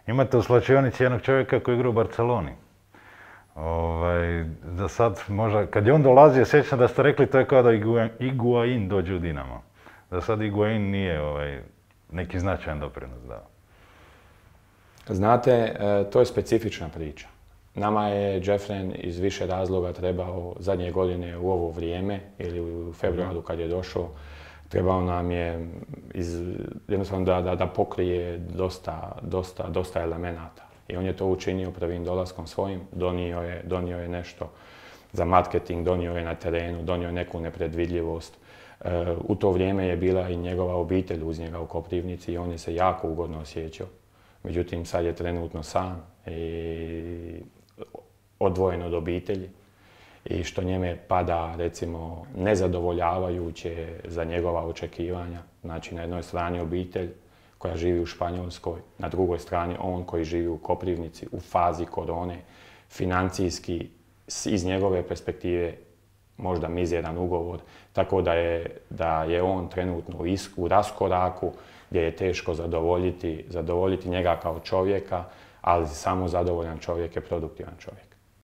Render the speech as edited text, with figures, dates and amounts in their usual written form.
Imate u slačionici jednog čovjeka koji igra u Barceloni. Da sad možda, kad je on dolazio, sjećam da ste rekli to je kao da Higuaín dođe u Dinamo. Da sad Higuaín nije neki značajan doprinos dao. Znate, to je specifična priča. Nama je Jeffren iz više razloga trebao zadnje godine u ovo vrijeme ili u februaru kad je došao. Trebao nam je jednostavno da pokrije dosta elemenata. I on je to učinio prvim dolaskom svojim, donio je nešto za marketing, donio je na terenu, donio je neku nepredvidljivost. U to vrijeme je bila i njegova obitelj uz njega u Koprivnici i on je se jako ugodno osjećao. Međutim, sad je trenutno sam i odvojen od obitelji i što njeme pada, recimo, nezadovoljavajuće za njegova očekivanja. Znači, na jednoj strani obitelj koja živi u Španjolskoj, na drugoj strani on koji živi u Koprivnici u fazi korone, financijski iz njegove perspektive možda mizeran ugovor, tako da je on trenutno u raskoraku gdje je teško zadovoljiti njega kao čovjeka, ali samo zadovoljan čovjek je produktivan čovjek.